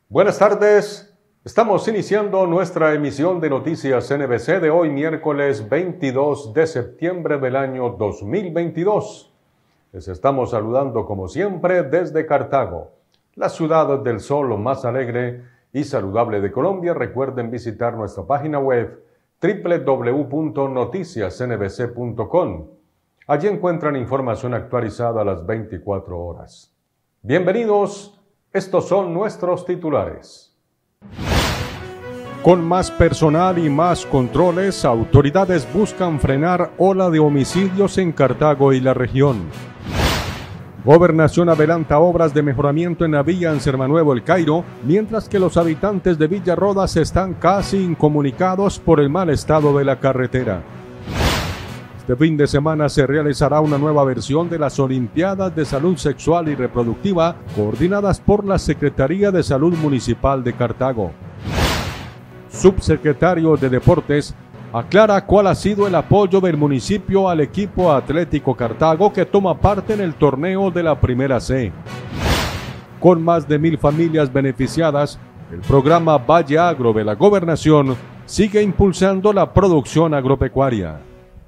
Buenas tardes, estamos iniciando nuestra emisión de Noticias NBC de hoy miércoles 22 de septiembre del año 2022. Les estamos saludando como siempre desde Cartago, la ciudad del sol más alegre y saludable de Colombia. Recuerden visitar nuestra página web www.noticiasnbc.com. Allí encuentran información actualizada a las 24 horas. Bienvenidos, estos son nuestros titulares. Con más personal y más controles, autoridades buscan frenar ola de homicidios en Cartago y la región. Gobernación adelanta obras de mejoramiento en la vía Ansermanuevo-El Cairo, mientras que los habitantes de Villa Rodas están casi incomunicados por el mal estado de la carretera. Este fin de semana se realizará una nueva versión de las Olimpiadas de Salud Sexual y Reproductiva, coordinadas por la Secretaría de Salud Municipal de Cartago. Subsecretario de Deportes aclara cuál ha sido el apoyo del municipio al equipo Atlético Cartago que toma parte en el torneo de la Primera C. Con más de 1.000 familias beneficiadas, el programa Valle Agro de la Gobernación sigue impulsando la producción agropecuaria.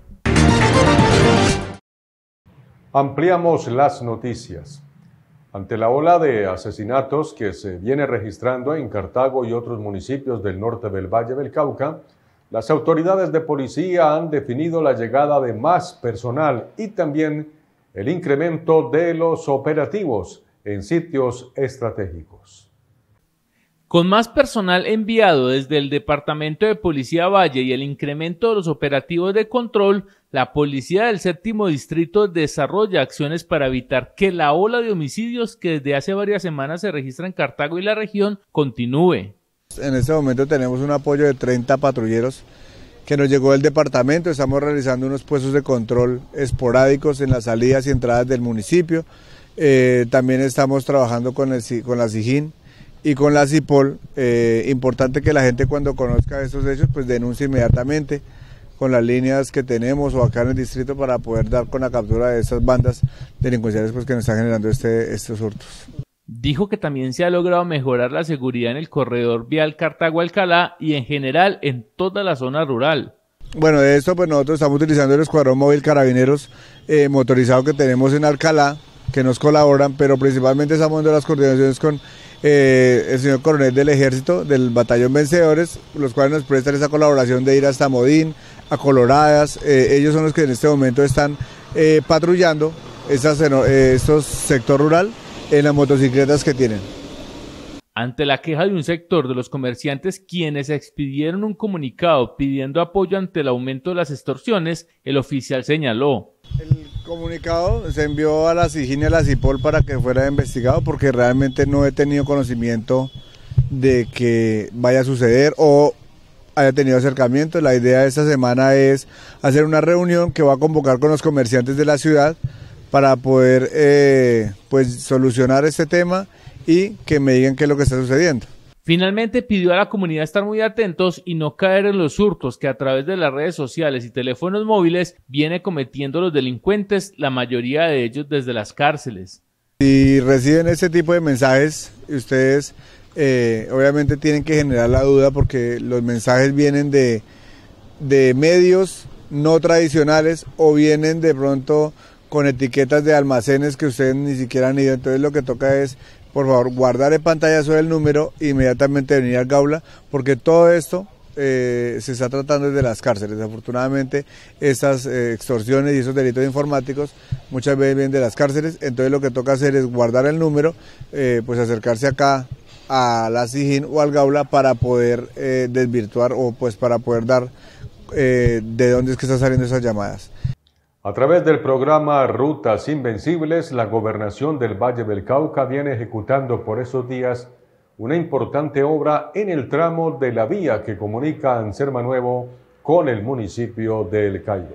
Ampliamos las noticias. Ante la ola de asesinatos que se viene registrando en Cartago y otros municipios del norte del Valle del Cauca, las autoridades de policía han definido la llegada de más personal y también el incremento de los operativos en sitios estratégicos. Con más personal enviado desde el Departamento de Policía Valle y el incremento de los operativos de control, la Policía del Séptimo Distrito desarrolla acciones para evitar que la ola de homicidios que desde hace varias semanas se registra en Cartago y la región continúe. En este momento tenemos un apoyo de 30 patrulleros que nos llegó del departamento. Estamos realizando unos puestos de control esporádicos en las salidas y entradas del municipio. También estamos trabajando con la SIJIN y con la CIPOL. Importante que la gente cuando conozca estos hechos pues denuncie inmediatamente con las líneas que tenemos o acá en el distrito para poder dar con la captura de estas bandas delincuenciales pues, que nos están generando estos hurtos. Dijo que también se ha logrado mejorar la seguridad en el corredor vial Cartago-Alcalá y en general en toda la zona rural. Bueno, de esto pues nosotros estamos utilizando el escuadrón móvil carabineros motorizado que tenemos en Alcalá, que nos colaboran, pero principalmente estamos haciendo las coordinaciones con el señor coronel del ejército, del batallón Vencedores, los cuales nos prestan esa colaboración de ir hasta Modín, a Coloradas. Ellos son los que en este momento están patrullando estos sector rural en las motocicletas que tienen. Ante la queja de un sector de los comerciantes quienes expidieron un comunicado pidiendo apoyo ante el aumento de las extorsiones, el oficial señaló: el comunicado se envió a la SIJIN y a la CIPOL para que fuera investigado porque realmente no he tenido conocimiento de que vaya a suceder o haya tenido acercamiento. La idea de esta semana es hacer una reunión que va a convocar con los comerciantes de la ciudad para poder pues solucionar este tema y que me digan qué es lo que está sucediendo. Finalmente pidió a la comunidad estar muy atentos y no caer en los hurtos que a través de las redes sociales y teléfonos móviles viene cometiendo los delincuentes, la mayoría de ellos desde las cárceles. Si reciben este tipo de mensajes, ustedes obviamente tienen que generar la duda porque los mensajes vienen de medios no tradicionales o vienen de pronto con etiquetas de almacenes que ustedes ni siquiera han ido. Entonces lo que toca es, por favor, guardar el pantallazo del número e inmediatamente venir al Gaula, porque todo esto se está tratando desde las cárceles. Desafortunadamente estas extorsiones y esos delitos informáticos muchas veces vienen de las cárceles, entonces lo que toca hacer es guardar el número, pues acercarse acá a la SIJIN o al Gaula para poder desvirtuar o pues para poder dar de dónde es que están saliendo esas llamadas. A través del programa Rutas Invencibles, la Gobernación del Valle del Cauca viene ejecutando por esos días una importante obra en el tramo de la vía que comunica Ansermanuevo con el municipio de El Cairo.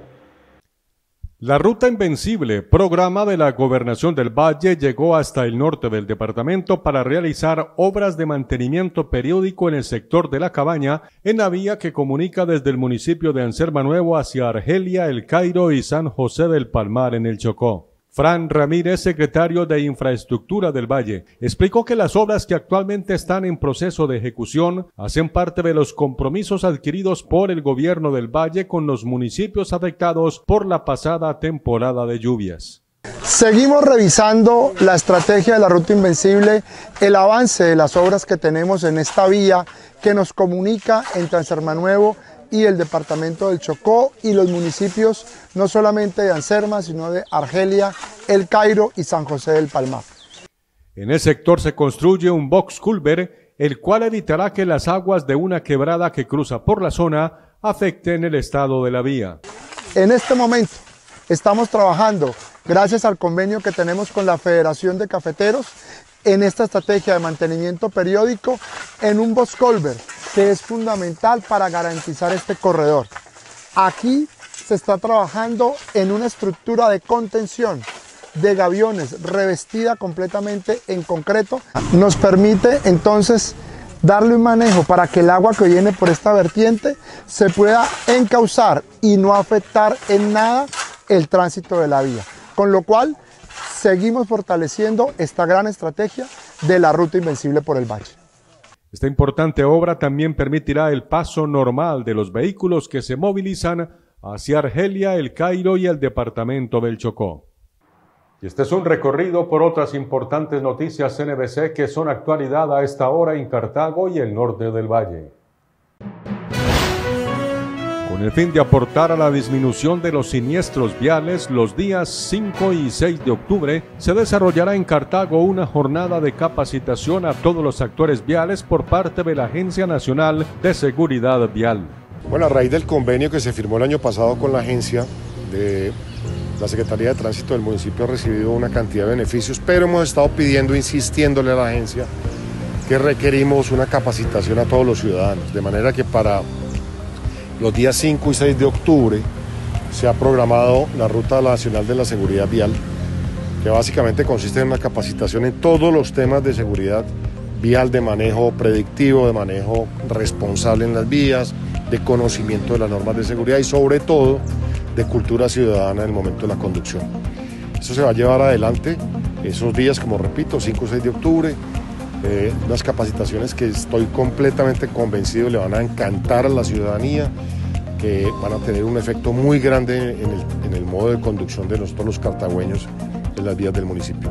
La Ruta Invencible, programa de la Gobernación del Valle, llegó hasta el norte del departamento para realizar obras de mantenimiento periódico en el sector de La Cabaña, en la vía que comunica desde el municipio de Ansermanuevo hacia Argelia, El Cairo y San José del Palmar en el Chocó. Fran Ramírez, secretario de Infraestructura del Valle, explicó que las obras que actualmente están en proceso de ejecución hacen parte de los compromisos adquiridos por el gobierno del Valle con los municipios afectados por la pasada temporada de lluvias. Seguimos revisando la estrategia de la Ruta Invencible, el avance de las obras que tenemos en esta vía que nos comunica entre Anserma-Nuevo y el departamento del Chocó y los municipios no solamente de Anserma, sino de Argelia, El Cairo y San José del Palmar. En el sector se construye un box culvert, el cual evitará que las aguas de una quebrada que cruza por la zona afecten el estado de la vía. En este momento estamos trabajando, gracias al convenio que tenemos con la Federación de Cafeteros, en esta estrategia de mantenimiento periódico en un box culvert, que es fundamental para garantizar este corredor. Aquí se está trabajando en una estructura de contención de gaviones revestida completamente en concreto. Nos permite entonces darle un manejo para que el agua que viene por esta vertiente se pueda encauzar y no afectar en nada el tránsito de la vía. Con lo cual, seguimos fortaleciendo esta gran estrategia de la Ruta Invencible por el Valle. Esta importante obra también permitirá el paso normal de los vehículos que se movilizan hacia Argelia, El Cairo y el departamento del Chocó. Y este es un recorrido por otras importantes noticias CNBC que son actualidad a esta hora en Cartago y el norte del Valle. Con el fin de aportar a la disminución de los siniestros viales, los días 5 y 6 de octubre se desarrollará en Cartago una jornada de capacitación a todos los actores viales por parte de la Agencia Nacional de Seguridad Vial. Bueno, a raíz del convenio que se firmó el año pasado con la agencia de la Secretaría de Tránsito del municipio ha recibido una cantidad de beneficios, pero hemos estado pidiendo, insistiéndole a la agencia que requerimos una capacitación a todos los ciudadanos, de manera que para los días 5 y 6 de octubre se ha programado la Ruta Nacional de la Seguridad Vial, que básicamente consiste en una capacitación en todos los temas de seguridad vial, de manejo predictivo, de manejo responsable en las vías, de conocimiento de las normas de seguridad y sobre todo de cultura ciudadana en el momento de la conducción. Eso se va a llevar adelante esos días, como repito, 5 y 6 de octubre, unas capacitaciones que estoy completamente convencido le van a encantar a la ciudadanía, que van a tener un efecto muy grande en el modo de conducción de nosotros los cartagüeños en las vías del municipio.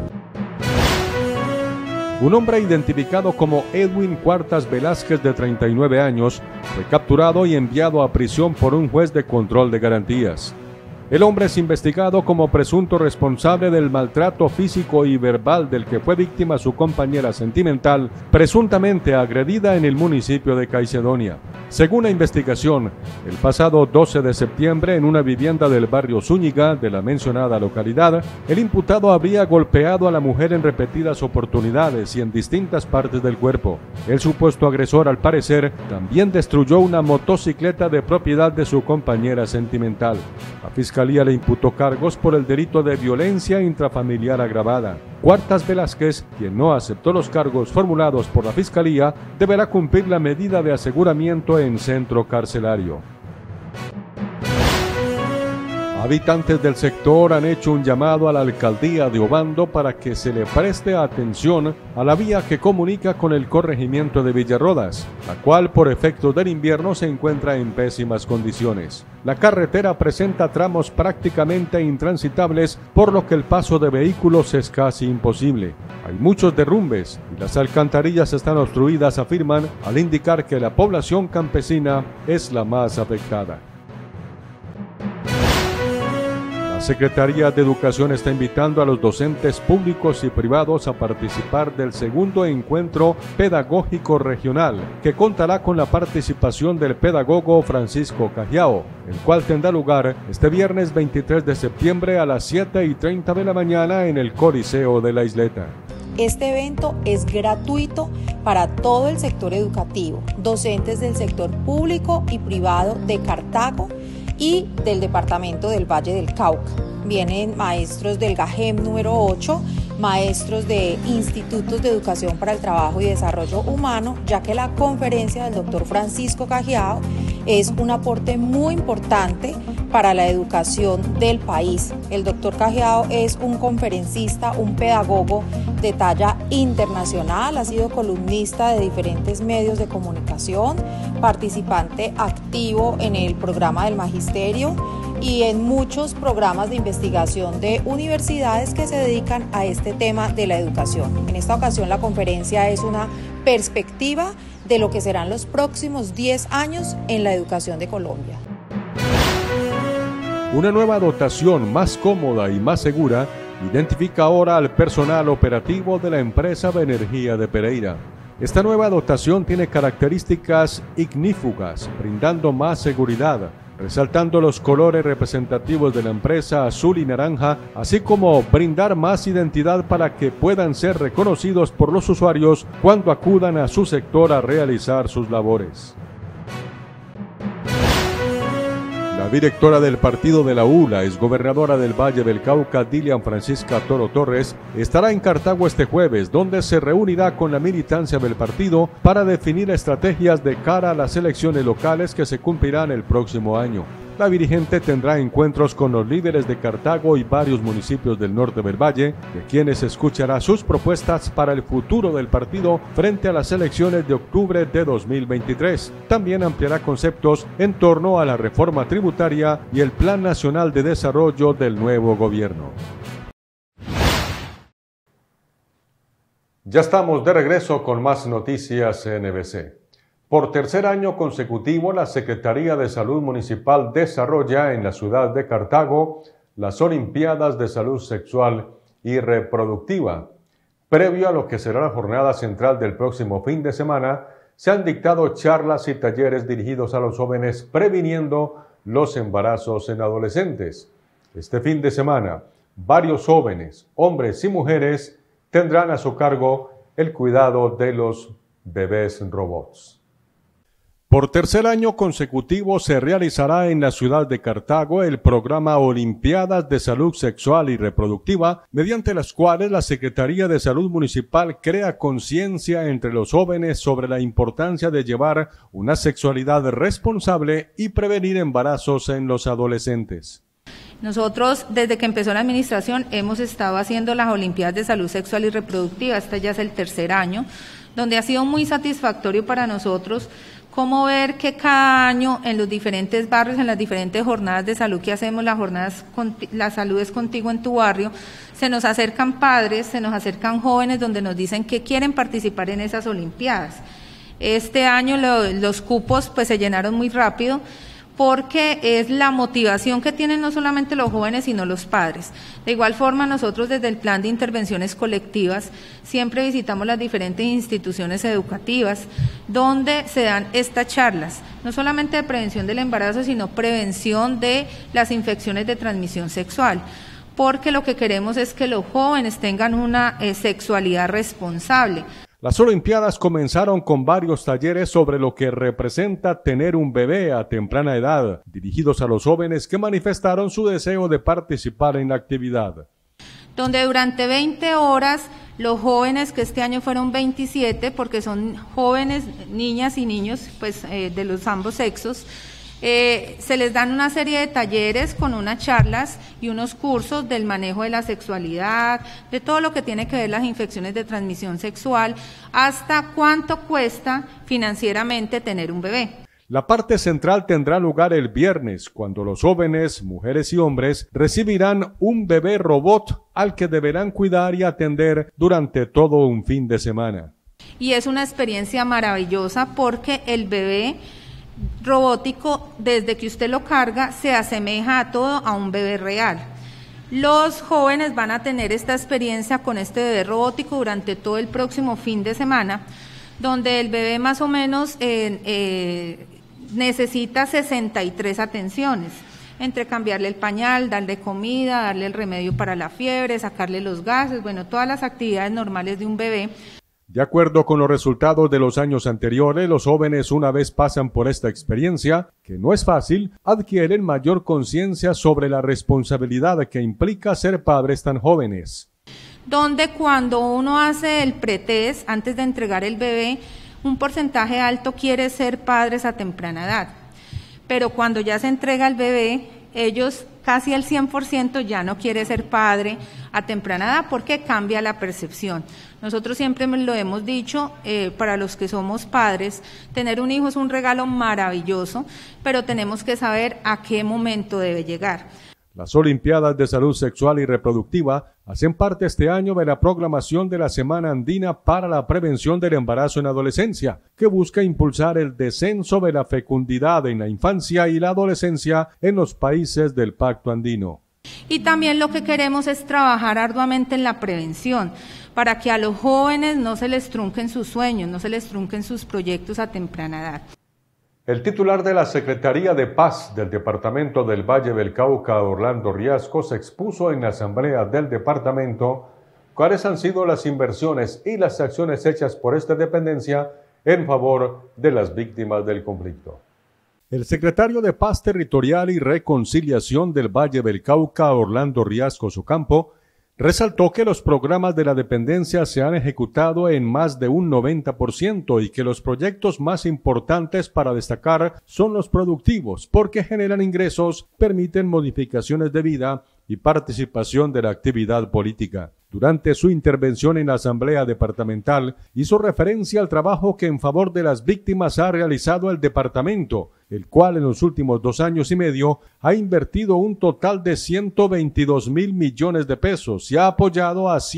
Un hombre identificado como Edwin Cuartas Velázquez, de 39 años, fue capturado y enviado a prisión por un juez de control de garantías. El hombre es investigado como presunto responsable del maltrato físico y verbal del que fue víctima su compañera sentimental, presuntamente agredida en el municipio de Caicedonia. Según la investigación, el pasado 12 de septiembre, en una vivienda del barrio Zúñiga de la mencionada localidad, el imputado habría golpeado a la mujer en repetidas oportunidades y en distintas partes del cuerpo. El supuesto agresor, al parecer, también destruyó una motocicleta de propiedad de su compañera sentimental. La Fiscalía le imputó cargos por el delito de violencia intrafamiliar agravada. Cuartas Velázquez, quien no aceptó los cargos formulados por la Fiscalía, deberá cumplir la medida de aseguramiento en centro carcelario. Habitantes del sector han hecho un llamado a la alcaldía de Obando para que se le preste atención a la vía que comunica con el corregimiento de Villarrodas, la cual por efectos del invierno se encuentra en pésimas condiciones. La carretera presenta tramos prácticamente intransitables, por lo que el paso de vehículos es casi imposible. Hay muchos derrumbes y las alcantarillas están obstruidas, afirman, al indicar que la población campesina es la más afectada. La Secretaría de Educación está invitando a los docentes públicos y privados a participar del segundo encuentro pedagógico regional, que contará con la participación del pedagogo Francisco Cajiao, el cual tendrá lugar este viernes 23 de septiembre a las 7:30 de la mañana en el Coliseo de la Isleta. Este evento es gratuito para todo el sector educativo, docentes del sector público y privado de Cartago y del departamento del Valle del Cauca. Vienen maestros del GAGEM número 8, maestros de institutos de educación para el trabajo y desarrollo humano, ya que la conferencia del doctor Francisco Cajiao es un aporte muy importante para la educación del país. El doctor Cajiao es un conferencista, un pedagogo de talla internacional, ha sido columnista de diferentes medios de comunicación, participante activo en el programa del Magisterio y en muchos programas de investigación de universidades que se dedican a este tema de la educación. En esta ocasión la conferencia es una perspectiva de lo que serán los próximos 10 años en la educación de Colombia. Una nueva dotación más cómoda y más segura identifica ahora al personal operativo de la empresa de energía de Pereira. Esta nueva dotación tiene características ignífugas, brindando más seguridad, resaltando los colores representativos de la empresa azul y naranja, así como brindar más identidad para que puedan ser reconocidos por los usuarios cuando acudan a su sector a realizar sus labores. La directora del partido de la U, la exgobernadora del Valle del Cauca, Dilian Francisca Toro Torres, estará en Cartago este jueves, donde se reunirá con la militancia del partido para definir estrategias de cara a las elecciones locales que se cumplirán el próximo año. La dirigente tendrá encuentros con los líderes de Cartago y varios municipios del norte del Valle, de quienes escuchará sus propuestas para el futuro del partido frente a las elecciones de octubre de 2023. También ampliará conceptos en torno a la reforma tributaria y el Plan Nacional de Desarrollo del nuevo gobierno. Ya estamos de regreso con más noticias NBC. Por tercer año consecutivo, la Secretaría de Salud Municipal desarrolla en la ciudad de Cartago las Olimpiadas de Salud Sexual y Reproductiva. Previo a lo que será la jornada central del próximo fin de semana, se han dictado charlas y talleres dirigidos a los jóvenes previniendo los embarazos en adolescentes. Este fin de semana, varios jóvenes, hombres y mujeres, tendrán a su cargo el cuidado de los bebés robots. Por tercer año consecutivo se realizará en la ciudad de Cartago el programa Olimpiadas de Salud Sexual y Reproductiva, mediante las cuales la Secretaría de Salud Municipal crea conciencia entre los jóvenes sobre la importancia de llevar una sexualidad responsable y prevenir embarazos en los adolescentes. Nosotros, desde que empezó la administración, hemos estado haciendo las Olimpiadas de Salud Sexual y Reproductiva, este ya es el tercer año, donde ha sido muy satisfactorio para nosotros cómo ver que cada año en los diferentes barrios, en las diferentes jornadas de salud que hacemos, La Salud es Contigo en tu barrio, se nos acercan padres, se nos acercan jóvenes donde nos dicen que quieren participar en esas Olimpiadas. Este año los cupos pues se llenaron muy rápido, porque es la motivación que tienen no solamente los jóvenes, sino los padres. De igual forma, nosotros desde el Plan de Intervenciones Colectivas siempre visitamos las diferentes instituciones educativas donde se dan estas charlas, no solamente de prevención del embarazo, sino prevención de las infecciones de transmisión sexual, porque lo que queremos es que los jóvenes tengan una sexualidad responsable. Las Olimpiadas comenzaron con varios talleres sobre lo que representa tener un bebé a temprana edad, dirigidos a los jóvenes que manifestaron su deseo de participar en la actividad. Donde durante 20 horas los jóvenes, que este año fueron 27, porque son jóvenes, niñas y niños, pues de los ambos sexos, se les dan una serie de talleres con unas charlas y unos cursos del manejo de la sexualidad, de todo lo que tiene que ver las infecciones de transmisión sexual, hasta cuánto cuesta financieramente tener un bebé. La parte central tendrá lugar el viernes, cuando los jóvenes, mujeres y hombres, recibirán un bebé robot al que deberán cuidar y atender durante todo un fin de semana. Y es una experiencia maravillosa porque el bebé robótico, desde que usted lo carga, se asemeja a todo a un bebé real. Los jóvenes van a tener esta experiencia con este bebé robótico durante todo el próximo fin de semana, donde el bebé más o menos necesita 63 atenciones, entre cambiarle el pañal, darle comida, darle el remedio para la fiebre, sacarle los gases, bueno, todas las actividades normales de un bebé. De acuerdo con los resultados de los años anteriores, los jóvenes, una vez pasan por esta experiencia, que no es fácil, adquieren mayor conciencia sobre la responsabilidad que implica ser padres tan jóvenes. Donde cuando uno hace el pretest, antes de entregar el bebé, un porcentaje alto quiere ser padres a temprana edad. Pero cuando ya se entrega el bebé, ellos casi el 100% ya no quiere ser padre a temprana edad porque cambia la percepción. Nosotros siempre lo hemos dicho, para los que somos padres, tener un hijo es un regalo maravilloso, pero tenemos que saber a qué momento debe llegar. Las Olimpiadas de Salud Sexual y Reproductiva hacen parte este año de la programación de la Semana Andina para la Prevención del Embarazo en Adolescencia, que busca impulsar el descenso de la fecundidad en la infancia y la adolescencia en los países del Pacto Andino. Y también lo que queremos es trabajar arduamente en la prevención, para que a los jóvenes no se les trunquen sus sueños, no se les trunquen sus proyectos a temprana edad. El titular de la Secretaría de Paz del Departamento del Valle del Cauca, Orlando Riascos, expuso en la Asamblea del Departamento cuáles han sido las inversiones y las acciones hechas por esta dependencia en favor de las víctimas del conflicto. El secretario de Paz Territorial y Reconciliación del Valle del Cauca, Orlando Riascos Ocampo, resaltó que los programas de la dependencia se han ejecutado en más de un 90% y que los proyectos más importantes para destacar son los productivos, porque generan ingresos, permiten modificaciones de vida y participación de la actividad política. Durante su intervención en la Asamblea Departamental, hizo referencia al trabajo que en favor de las víctimas ha realizado el departamento, el cual en los últimos 2 años y medio ha invertido un total de 122.000 millones de pesos y ha apoyado a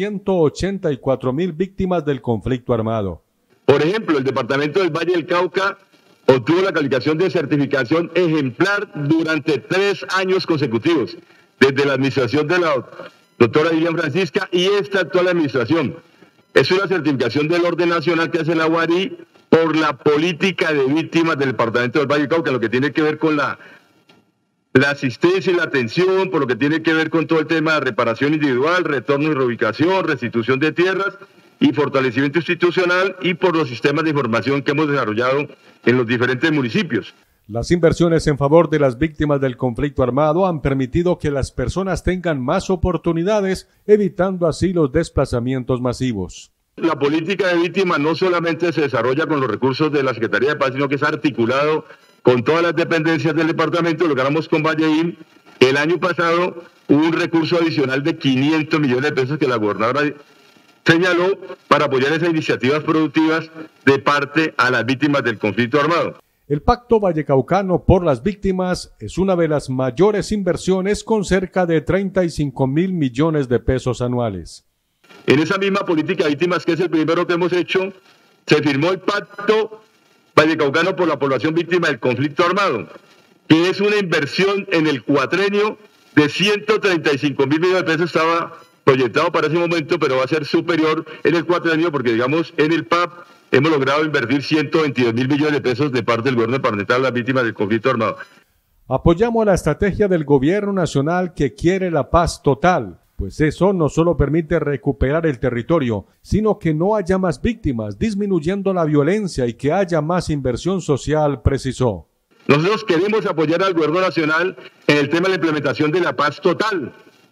184.000 víctimas del conflicto armado. Por ejemplo, el departamento del Valle del Cauca obtuvo la calificación de certificación ejemplar durante 3 años consecutivos, desde la administración de la doctora Lilian Francisca y esta actual administración. Es una certificación del orden nacional que hace la UARI por la política de víctimas del departamento del Valle del Cauca, lo que tiene que ver con la asistencia y la atención, por lo que tiene que ver con todo el tema de reparación individual, retorno y reubicación, restitución de tierras y fortalecimiento institucional, y por los sistemas de información que hemos desarrollado en los diferentes municipios. Las inversiones en favor de las víctimas del conflicto armado han permitido que las personas tengan más oportunidades, evitando así los desplazamientos masivos. La política de víctimas no solamente se desarrolla con los recursos de la Secretaría de Paz, sino que es articulado con todas las dependencias del departamento. Lo logramos con Valleín. El año pasado hubo un recurso adicional de 500 millones de pesos que la gobernadora señaló para apoyar esas iniciativas productivas de parte a las víctimas del conflicto armado. El Pacto Vallecaucano por las Víctimas es una de las mayores inversiones, con cerca de 35.000 millones de pesos anuales. En esa misma política de víctimas, que es el primero que hemos hecho, se firmó el Pacto Vallecaucano por la población víctima del conflicto armado, que es una inversión en el cuatrenio de 135.000 millones de pesos. Estaba proyectado para ese momento, pero va a ser superior en el cuatrenio, porque digamos en el PAP hemos logrado invertir 122.000 millones de pesos de parte del gobierno departamental a las víctimas del conflicto armado. Apoyamos la estrategia del gobierno nacional que quiere la paz total, pues eso no solo permite recuperar el territorio, sino que no haya más víctimas, disminuyendo la violencia y que haya más inversión social, precisó. Nosotros queremos apoyar al gobierno nacional en el tema de la implementación de la paz total,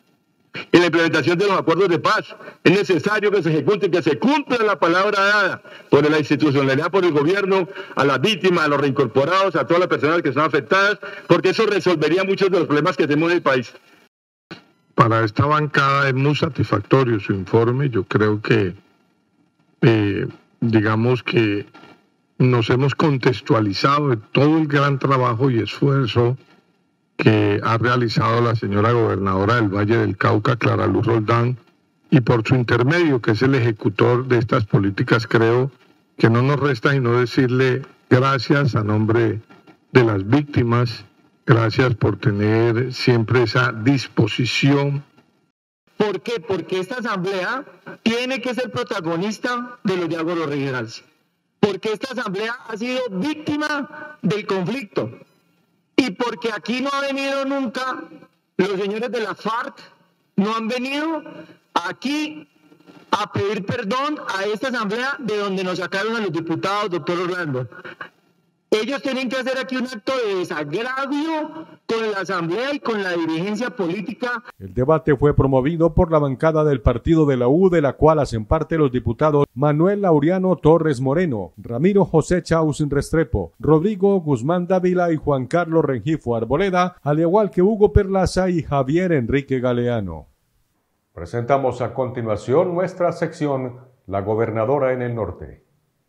en la implementación de los acuerdos de paz. Es necesario que se ejecute, que se cumpla la palabra dada por la institucionalidad, por el gobierno, a las víctimas, a los reincorporados, a todas las personas que son afectadas, porque eso resolvería muchos de los problemas que tenemos en el país. Para esta bancada es muy satisfactorio su informe. Yo creo que, digamos que nos hemos contextualizado de todo el gran trabajo y esfuerzo que ha realizado la señora gobernadora del Valle del Cauca, Clara Luz Roldán, y por su intermedio, que es el ejecutor de estas políticas, creo que no nos resta sino decirle gracias a nombre de las víctimas, gracias por tener siempre esa disposición. ¿Por qué? Porque esta asamblea tiene que ser protagonista de los diálogos regionales, porque esta asamblea ha sido víctima del conflicto. Y porque aquí no ha venido nunca, los señores de la FARC no han venido aquí a pedir perdón a esta asamblea de donde nos sacaron a los diputados, doctor Orlando. Ellos tienen que hacer aquí un acto de desagravio con la Asamblea y con la dirigencia política. El debate fue promovido por la bancada del partido de la U, de la cual hacen parte los diputados Manuel Laureano Torres Moreno, Ramiro José Chaus Restrepo, Rodrigo Guzmán Dávila y Juan Carlos Rengifo Arboleda, al igual que Hugo Perlaza y Javier Enrique Galeano. Presentamos a continuación nuestra sección La Gobernadora en el Norte.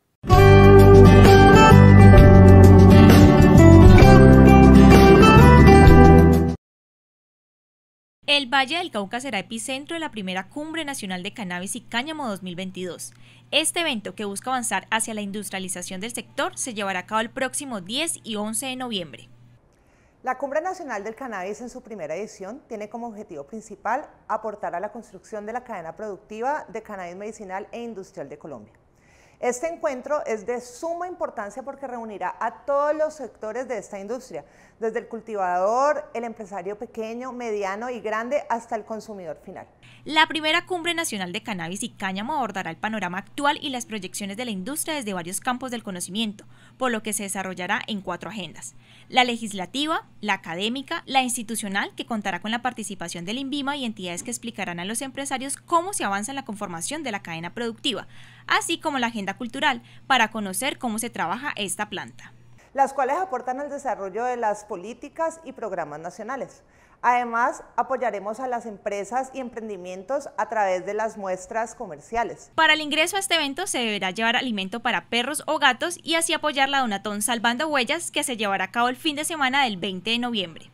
El Valle del Cauca será epicentro de la primera Cumbre Nacional de Cannabis y Cáñamo 2022. Este evento, que busca avanzar hacia la industrialización del sector, se llevará a cabo el próximo 10 y 11 de noviembre. La Cumbre Nacional del Cannabis en su primera edición tiene como objetivo principal aportar a la construcción de la cadena productiva de cannabis medicinal e industrial de Colombia. Este encuentro es de suma importancia porque reunirá a todos los sectores de esta industria, desde el cultivador, el empresario pequeño, mediano y grande hasta el consumidor final. La primera Cumbre Nacional de Cannabis y Cáñamo abordará el panorama actual y las proyecciones de la industria desde varios campos del conocimiento, por lo que se desarrollará en 4 agendas: la legislativa, la académica, la institucional, que contará con la participación del INVIMA y entidades que explicarán a los empresarios cómo se avanza en la conformación de la cadena productiva, así como la agenda cultural, para conocer cómo se trabaja esta planta, las cuales aportan al desarrollo de las políticas y programas nacionales. Además, apoyaremos a las empresas y emprendimientos a través de las muestras comerciales. Para el ingreso a este evento se deberá llevar alimento para perros o gatos y así apoyar la Donatón Salvando Huellas, que se llevará a cabo el fin de semana del 20 de noviembre.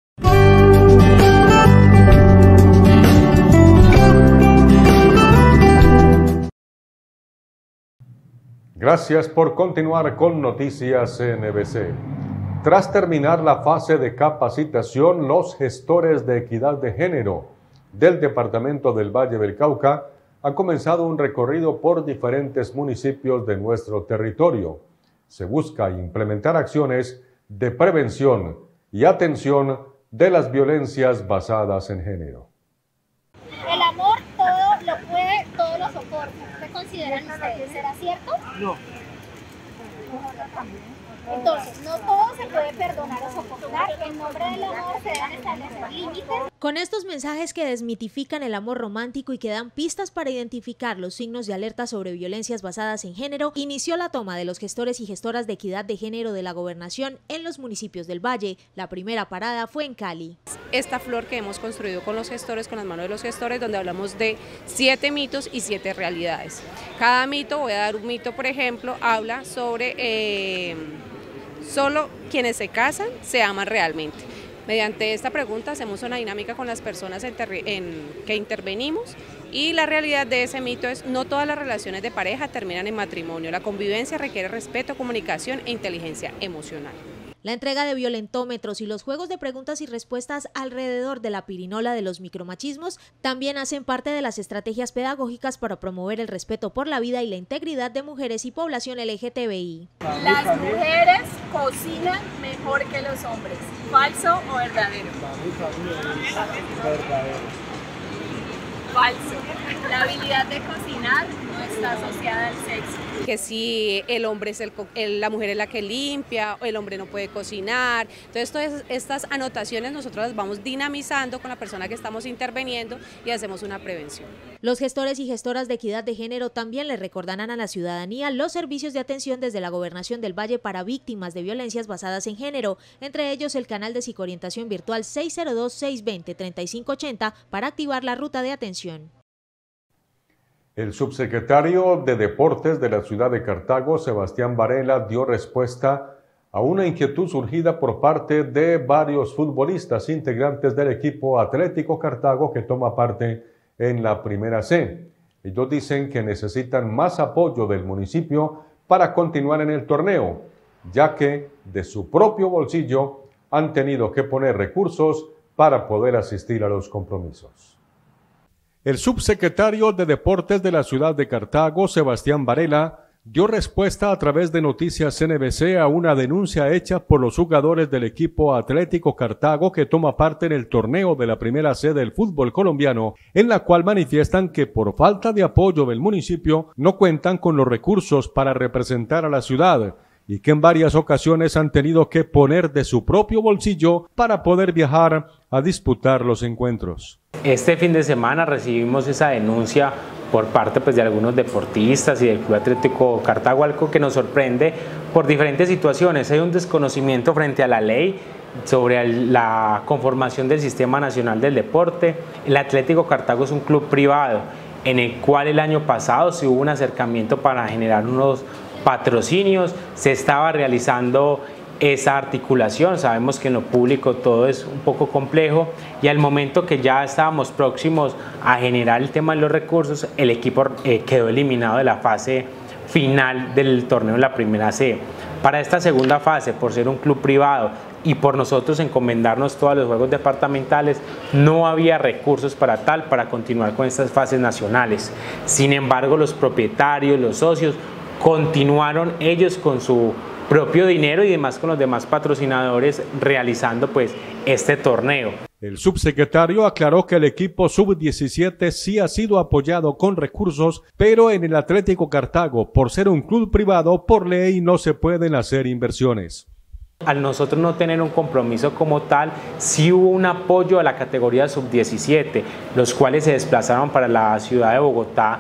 Gracias por continuar con Noticias NBC. Tras terminar la fase de capacitación, los gestores de equidad de género del Departamento del Valle del Cauca han comenzado un recorrido por diferentes municipios de nuestro territorio. Se busca implementar acciones de prevención y atención de las violencias basadas en género. El amor todo lo puede, todo lo soporta. ¿Qué consideran ustedes? ¿Será cierto? No. Entonces, no todo se puede perdonar o soportar. En nombre del amor se deben establecer límites. Con estos mensajes que desmitifican el amor romántico y que dan pistas para identificar los signos de alerta sobre violencias basadas en género, inició la toma de los gestores y gestoras de equidad de género de la gobernación en los municipios del Valle. La primera parada fue en Cali. Esta flor que hemos construido con los gestores, con las manos de los gestores, donde hablamos de 7 mitos y 7 realidades. Cada mito, voy a dar un mito, por ejemplo, habla sobre solo quienes se casan se aman realmente. Mediante esta pregunta hacemos una dinámica con las personas que intervenimos, y la realidad de ese mito es: no todas las relaciones de pareja terminan en matrimonio. La convivencia requiere respeto, comunicación e inteligencia emocional. La entrega de violentómetros y los juegos de preguntas y respuestas alrededor de la pirinola de los micromachismos también hacen parte de las estrategias pedagógicas para promover el respeto por la vida y la integridad de mujeres y población LGTBI. Las mujeres cocinan mejor que los hombres. ¿Falso o verdadero? Verdadero. Falso. La habilidad de cocinar no está asociada al sexo. Que si el hombre es la mujer es la que limpia, o el hombre no puede cocinar. Entonces todas estas anotaciones nosotros las vamos dinamizando con la persona que estamos interviniendo y hacemos una prevención. Los gestores y gestoras de equidad de género también le recordarán a la ciudadanía los servicios de atención desde la Gobernación del Valle para víctimas de violencias basadas en género, entre ellos el canal de psicoorientación virtual 602-620-3580 para activar la ruta de atención. El subsecretario de Deportes de la ciudad de Cartago, Sebastián Varela, dio respuesta a una inquietud surgida por parte de varios futbolistas integrantes del equipo Atlético Cartago que toma parte en la Primera C. Ellos dicen que necesitan más apoyo del municipio para continuar en el torneo, ya que de su propio bolsillo han tenido que poner recursos para poder asistir a los compromisos. El subsecretario de Deportes de la ciudad de Cartago, Sebastián Varela, dio respuesta a través de Noticias NBC a una denuncia hecha por los jugadores del equipo Atlético Cartago que toma parte en el torneo de la Primera C del fútbol colombiano, en la cual manifiestan que por falta de apoyo del municipio no cuentan con los recursos para representar a la ciudad y que en varias ocasiones han tenido que poner de su propio bolsillo para poder viajar a disputar los encuentros. Este fin de semana recibimos esa denuncia por parte de algunos deportistas y del Club Atlético Cartago, algo que nos sorprende por diferentes situaciones. Hay un desconocimiento frente a la ley sobre la conformación del Sistema Nacional del Deporte. El Atlético Cartago es un club privado en el cual el año pasado se hubo un acercamiento para generar unos patrocinios, se estaba realizando esa articulación. Sabemos que en lo público todo es un poco complejo y al momento que ya estábamos próximos a generar el tema de los recursos, el equipo quedó eliminado de la fase final del torneo en la primera C. Para esta segunda fase, por ser un club privado y por nosotros encomendarnos todos los juegos departamentales, no había recursos para continuar con estas fases nacionales. Sin embargo, los propietarios, los socios, continuaron ellos con su propio dinero y demás con los demás patrocinadores realizando este torneo. El subsecretario aclaró que el equipo sub-17 sí ha sido apoyado con recursos, pero en el Atlético Cartago, por ser un club privado, por ley no se pueden hacer inversiones. Al nosotros no tener un compromiso como tal, sí hubo un apoyo a la categoría sub-17, los cuales se desplazaron para la ciudad de Bogotá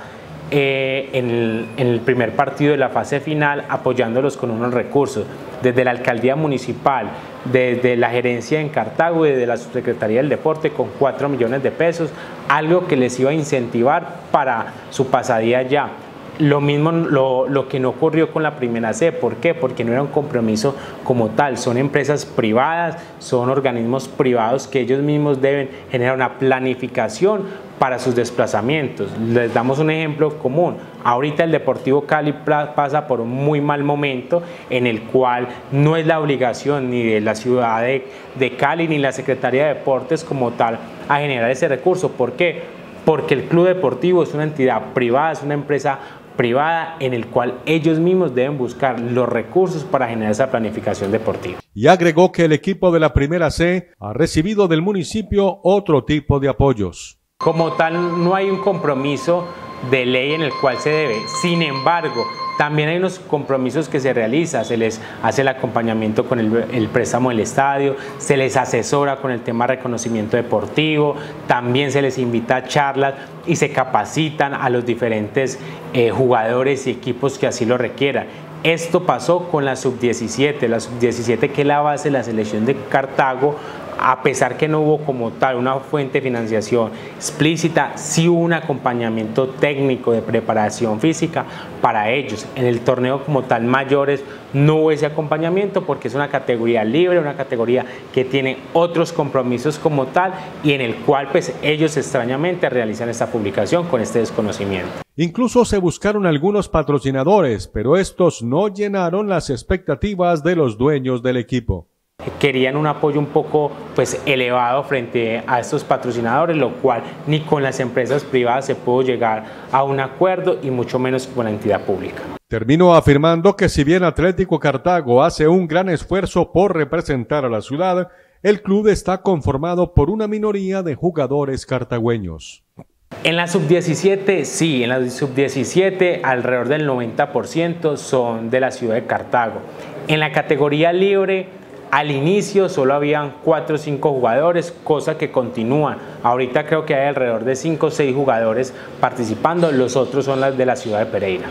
en el primer partido de la fase final, apoyándolos con unos recursos, desde la alcaldía municipal, desde la gerencia en Cartago y desde la subsecretaría del deporte con 4 millones de pesos, algo que les iba a incentivar para su pasadía allá. Lo mismo lo que no ocurrió con la primera C. ¿Por qué? Porque no era un compromiso como tal. Son empresas privadas, son organismos privados que ellos mismos deben generar una planificación para sus desplazamientos. Les damos un ejemplo común. Ahorita el Deportivo Cali pasa por un muy mal momento en el cual no es la obligación ni de la ciudad de Cali ni la Secretaría de Deportes como tal a generar ese recurso. ¿Por qué? Porque el club deportivo es una entidad privada, es una empresa privada en el cual ellos mismos deben buscar los recursos para generar esa planificación deportiva. Y agregó que el equipo de la primera C ha recibido del municipio otro tipo de apoyos. Como tal, no hay un compromiso de ley en el cual se debe. Sin embargo, también hay unos compromisos que se realizan, se les hace el acompañamiento con el préstamo del estadio, se les asesora con el tema de reconocimiento deportivo, también se les invita a charlas y se capacitan a los diferentes jugadores y equipos que así lo requieran. Esto pasó con la sub-17, que es la base de la selección de Cartago. A pesar que no hubo como tal una fuente de financiación explícita, sí hubo un acompañamiento técnico de preparación física para ellos. En el torneo como tal mayores no hubo ese acompañamiento porque es una categoría libre, una categoría que tiene otros compromisos como tal y en el cual ellos extrañamente realizan esta publicación con este desconocimiento. Incluso se buscaron algunos patrocinadores, pero estos no llenaron las expectativas de los dueños del equipo. Querían un apoyo un poco elevado frente a estos patrocinadores, lo cual ni con las empresas privadas se pudo llegar a un acuerdo y mucho menos con la entidad pública. Terminó afirmando que si bien Atlético Cartago hace un gran esfuerzo por representar a la ciudad, el club está conformado por una minoría de jugadores cartagüeños. En la sub-17 sí, en la sub-17 alrededor del 90% son de la ciudad de Cartago. En la categoría libre al inicio solo habían 4 o 5 jugadores, cosa que continúan. Ahorita creo que hay alrededor de 5 o 6 jugadores participando, los otros son las de la ciudad de Pereira.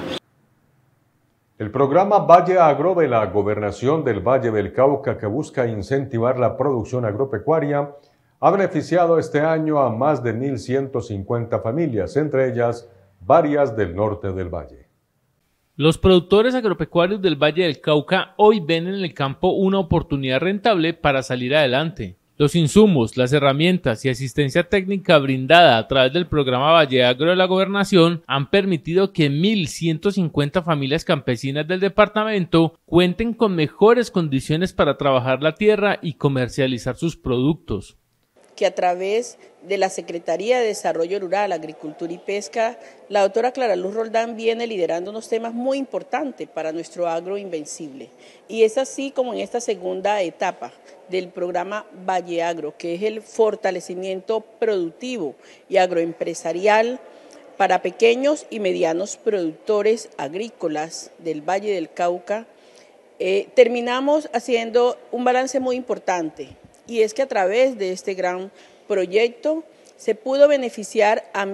El programa Valle Agro de la Gobernación del Valle del Cauca, que busca incentivar la producción agropecuaria, ha beneficiado este año a más de 1.150 familias, entre ellas varias del norte del valle. Los productores agropecuarios del Valle del Cauca hoy ven en el campo una oportunidad rentable para salir adelante. Los insumos, las herramientas y asistencia técnica brindada a través del programa Valle Agro de la Gobernación han permitido que 1.150 familias campesinas del departamento cuenten con mejores condiciones para trabajar la tierra y comercializar sus productos. Que a través de la Secretaría de Desarrollo Rural, Agricultura y Pesca, la doctora Clara Luz Roldán viene liderando unos temas muy importantes para nuestro agro invencible. Y es así como en esta segunda etapa del programa Valle Agro, que es el fortalecimiento productivo y agroempresarial para pequeños y medianos productores agrícolas del Valle del Cauca, terminamos haciendo un balance muy importante, y es que a través de este gran proyecto se pudo beneficiar a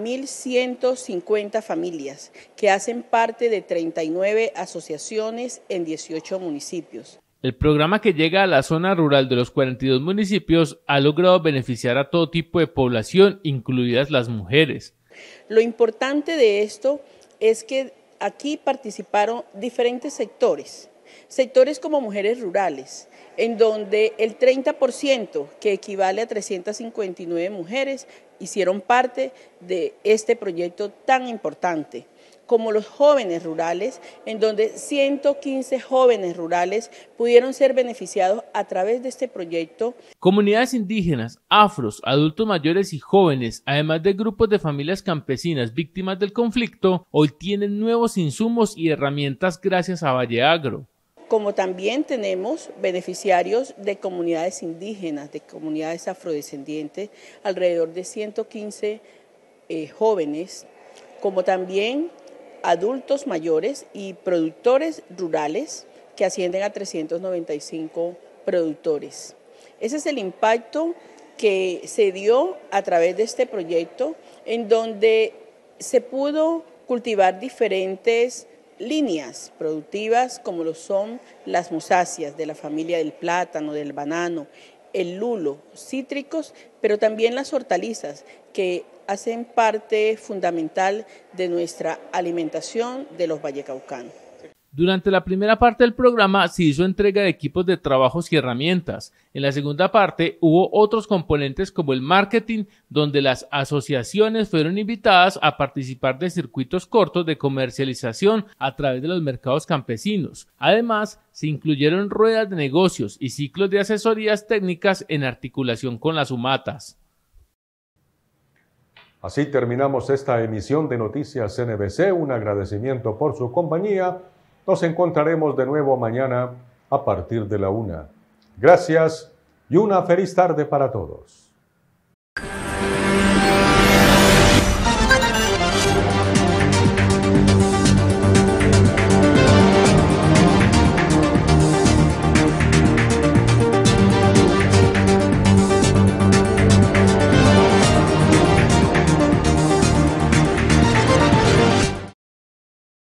1.150 familias que hacen parte de 39 asociaciones en 18 municipios. El programa, que llega a la zona rural de los 42 municipios, ha logrado beneficiar a todo tipo de población, incluidas las mujeres. Lo importante de esto es que aquí participaron diferentes sectores como mujeres rurales, en donde el 30%, que equivale a 359 mujeres, hicieron parte de este proyecto tan importante, como los jóvenes rurales, en donde 115 jóvenes rurales pudieron ser beneficiados a través de este proyecto. Comunidades indígenas, afros, adultos mayores y jóvenes, además de grupos de familias campesinas víctimas del conflicto, hoy tienen nuevos insumos y herramientas gracias a Valle Agro. Como también tenemos beneficiarios de comunidades indígenas, de comunidades afrodescendientes, alrededor de 115 jóvenes, como también adultos mayores y productores rurales, que ascienden a 395 productores. Ese es el impacto que se dio a través de este proyecto, en donde se pudo cultivar diferentes líneas productivas, como lo son las musáceas de la familia del plátano, del banano, el lulo, cítricos, pero también las hortalizas, que hacen parte fundamental de nuestra alimentación de los vallecaucanos. Durante la primera parte del programa se hizo entrega de equipos de trabajos y herramientas. En la segunda parte hubo otros componentes como el marketing, donde las asociaciones fueron invitadas a participar de circuitos cortos de comercialización a través de los mercados campesinos. Además, se incluyeron ruedas de negocios y ciclos de asesorías técnicas en articulación con las UMATAS. Así terminamos esta emisión de Noticias NBC. Un agradecimiento por su compañía. Nos encontraremos de nuevo mañana a partir de la 1. Gracias y una feliz tarde para todos.